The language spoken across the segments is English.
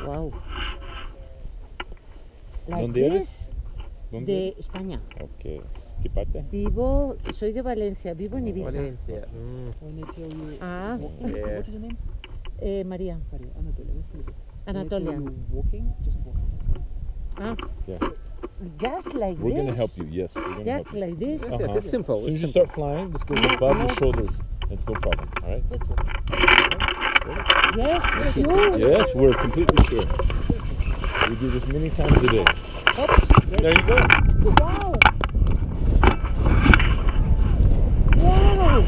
Wow. Like ¿Dónde eres? this, ¿Dónde? de España. Ok. ¿Qué parte? Soy de Valencia, vivo en Ibiza. Valencia. When I tell you, Ah. Yeah. what is your name? María. Maria. Anatolia. Nice to meet you. When I tell Anatolia. you walking, just walk. Ah, Yeah. just like We're this. going to help you. Yes, we're going to Just help you. like this. Yes, yes, it's simple. As soon It's as you simple. start flying, this goes above your shoulders. It's no problem. All right? Let's walk. Yes, sure. Yes, we're completely sure. We do this many times a day. Oops. There you go. Wow. Wow.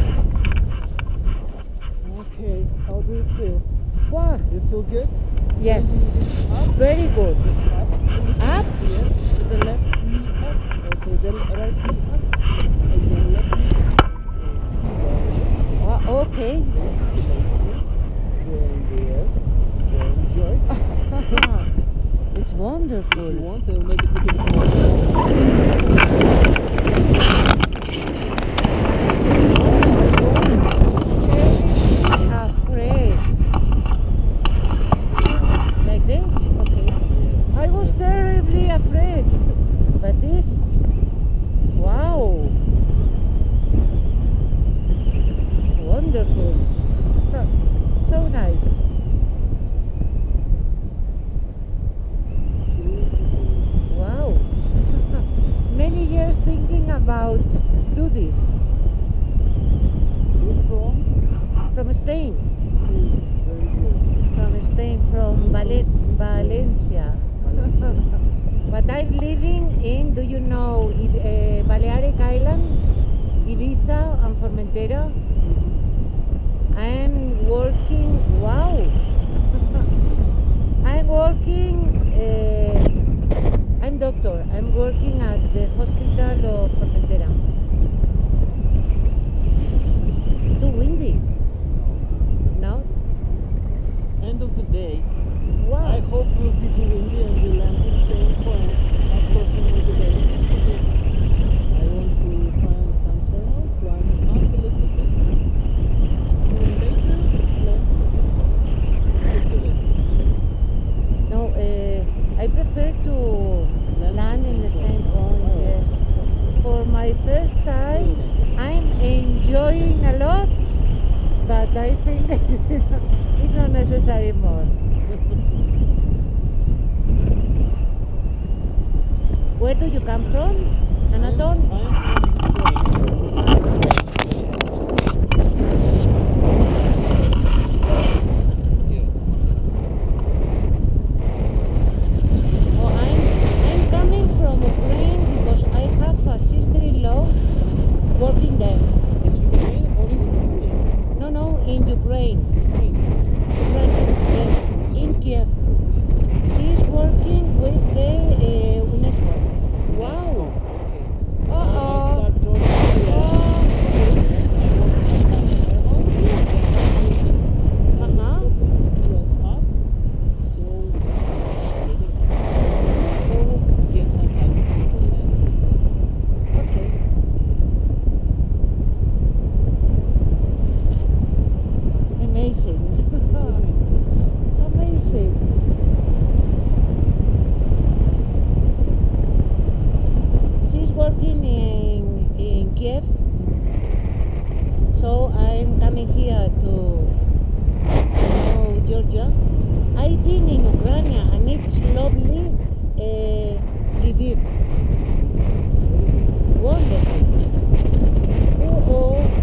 Okay. How do you feel? Wow. You feel good? Yes. Very good. Up. Yes. With the left knee up. Okay. Then right knee up. And then left knee up. Okay. There. So enjoy. It's If you wonderful. want, I'll make it a bit more. Afraid. It's like this? Okay. I was terribly afraid. But this, wow. Wonderful. So nice. Wow. Many years thinking about do this. You're from From Spain. Spain. Very good. From Spain, from Valencia. But I'm living in, do you know, Balearic Island, Ibiza and Formentera. I'm working, wow. I'm working, I'm doctor. I'm working at the hospital of Formentera. Too windy, no? End of the day, I Wow. hope we'll be too windy and we'll land at the same point. Of course, you know the day for this. I want to find some tunnel, climb up a little bit, and later land at the same point. You feel it? No, I prefer to land in the same point, yes. For my first time, I'm enjoying a lot, but I think it's not necessary more. Where do you come from, Anaton? Oh, I'm coming from Ukraine because I have a sister-in-law working there. No, no, in Ukraine. Yes, in Kiev. She's working with the UNESCO. Wow. Uh-oh. Uh-huh. Okay. Amazing. Amazing. She's working in Kiev, so I'm coming here to know Georgia. I've been in Ukraine and it's lovely. Lviv. Wonderful. Oh.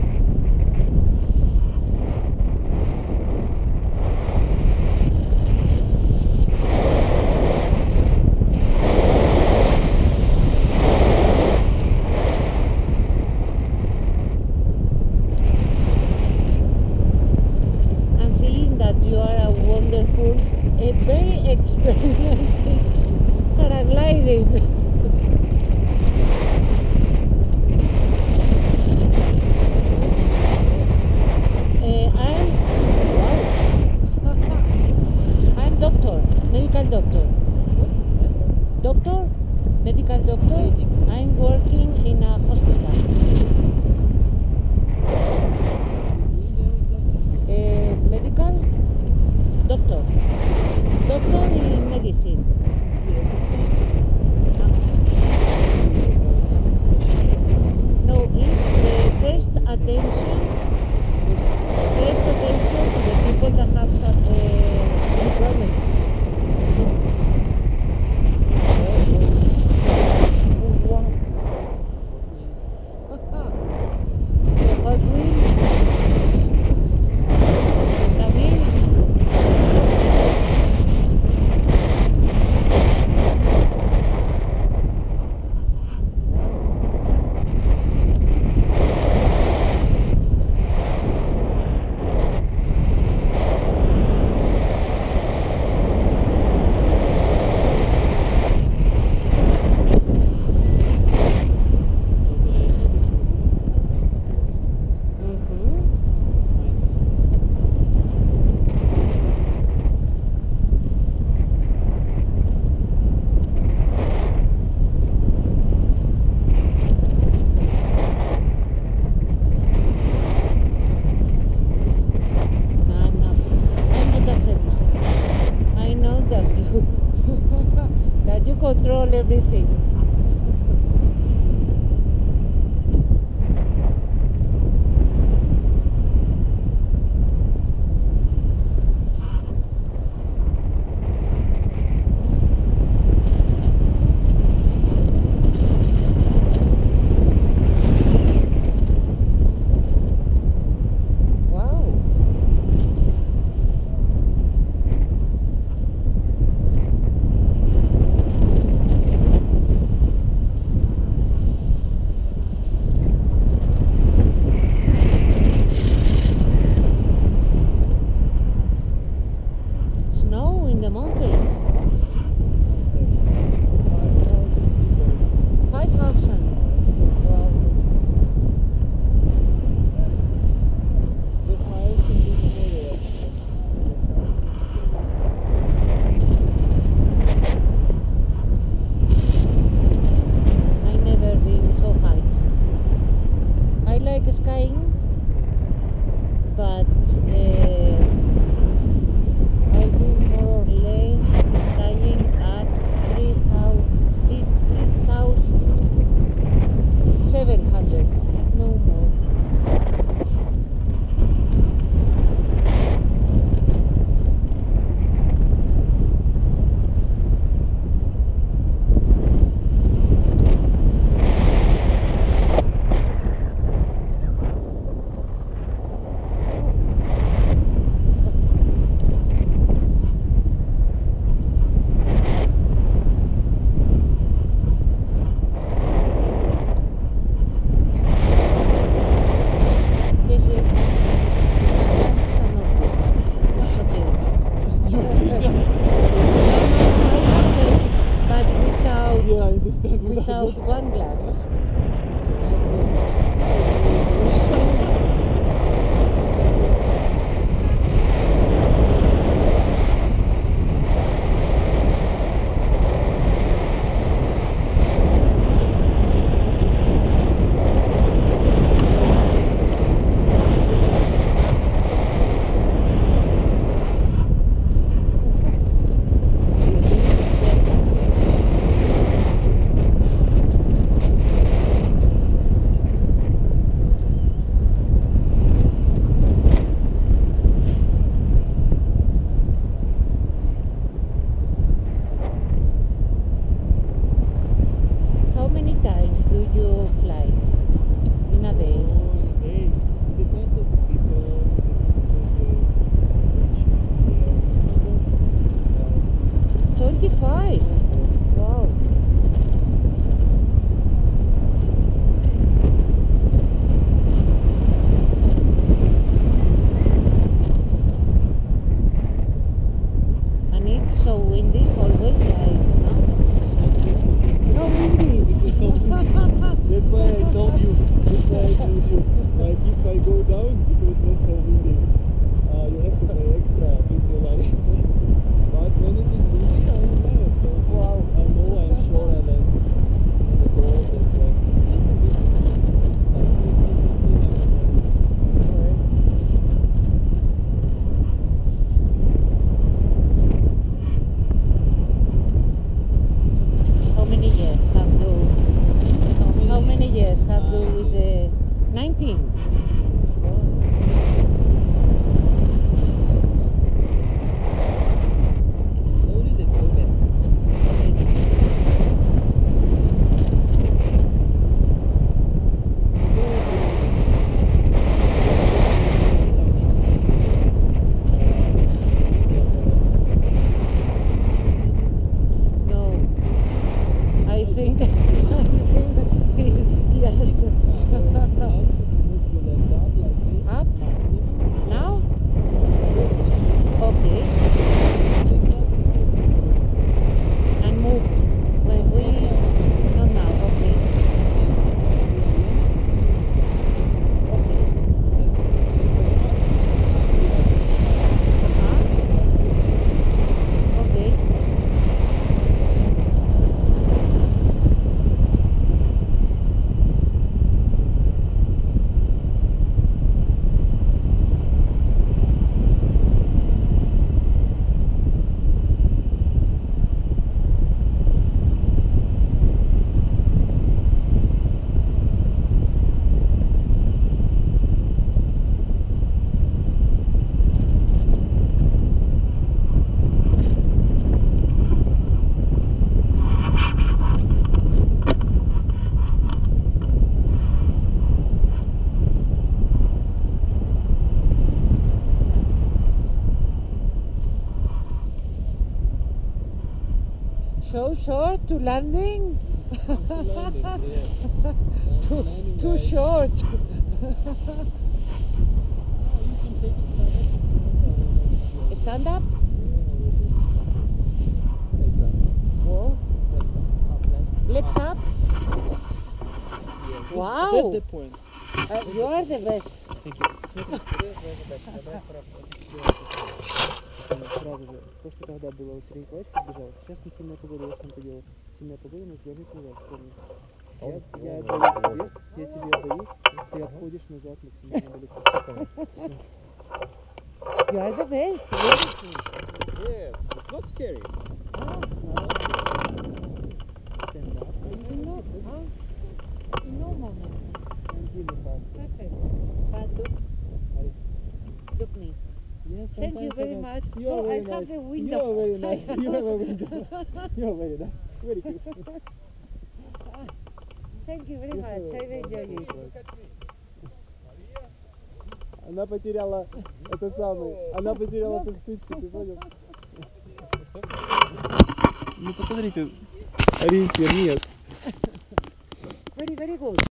I'm seeing that you are a wonderful, a very experimental paragliding. I'm doctor, medical doctor. Doctor, medical doctor. I'm working in a hospital. Medical doctor. doctor in medicine. No, it's the first attention. First attention to the people that have some any problems. The Hot Wheel is coming. I'm not afraid now. I know that you that you control everything. Wow. Snow in the mountains. 5,000. Wow. The highest in this area. I never been so high. I like skiing, but I've been more or less skiing at 3,700, no more. Yes, yes. The sunglasses are not good, but it's okay. I have them, but without Yeah, I understand. without one glass. So I put How many times do you fly in a day? Hey, it depends on people, depends on the situation. 25. Wow. And it's so windy always, like, no? No windy. This is not windy. That's why I told you. That's why I told you. Like if I go down because not so windy, you have to pay extra bit like. But when it is windy, I know. Wow. I know I'm sure I land on the road. That's why it's a little bit windy. Like 50, 50, 90. so short to landing. Landing, yeah. Landing, Too guys. short. Oh, you can take it stand up. Stand up. Legs up. Whoa. Legs up. Legs up. Yeah. Wow. That's the point. You are the best. Thank you. Смотри, твоя задача забрать правую. Сразу же. То, что тогда было у Сергея Николаевича, как бежал. Сейчас не сильная погода, я сам это делал. Сильная погода, нужно вернуть назад, вспомни. Я отдаю тебе, я тебе отдаю, ты отходишь назад максимально далеко. You are the best. Really. Yes, it's not scary. Stand up. In no moment. And give it back. Perfect. But look me. Yes, Thank you sometimes very happens. much. You are Oh, I very have nice. the You window. are very nice. You have a window. You are very nice. Very cute. Thank you very much. I enjoy it. Она потеряла это самое. Она потеряла эту птичку, ты понял? Ну посмотрите, ориентир нет. Very, very good.